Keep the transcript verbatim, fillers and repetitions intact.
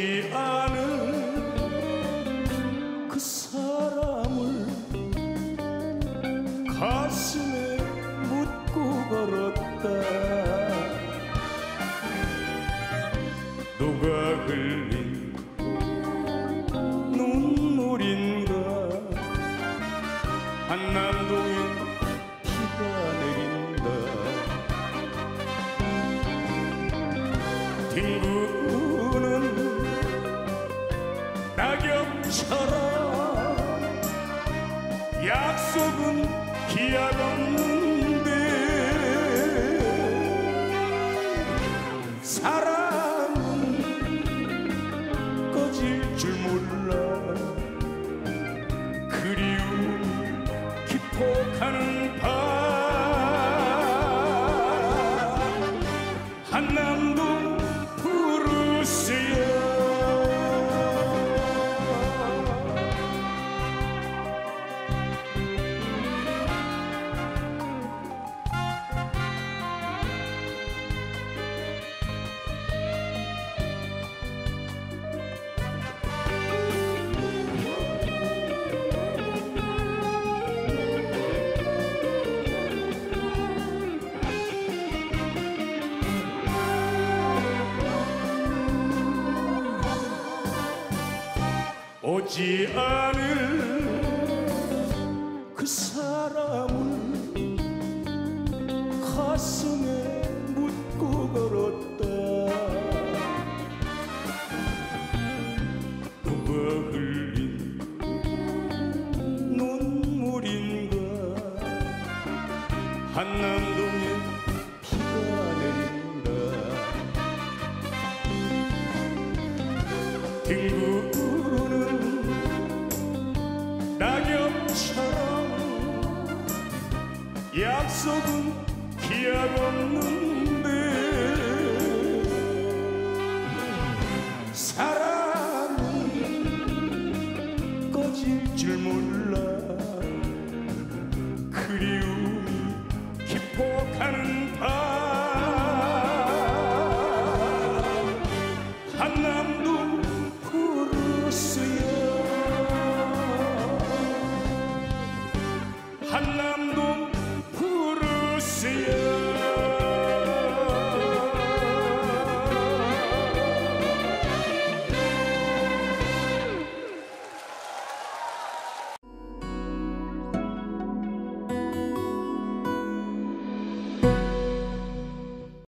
오지 않은 그 사람을 가슴에 묻고 걸었다. 누가 흘린 눈물인가. 한남동에 비가 내린다. 뒹구는 낙엽처럼 약속은 기약 없는데 사랑은 꺼질 줄 몰라. 그리움이 기폭하는 밤 한남동 부르세요. 오지 않을 그 사람을 가슴에 묻고 걸었다. 누가 흘린 눈물인가. 한남동에 비가 내린다. 뒹구는 낙엽처럼 약속은 기약 없는데 사랑은 꺼질 줄 몰라. 그리움이 기폭하는 밤 한남동 부르세요. 한남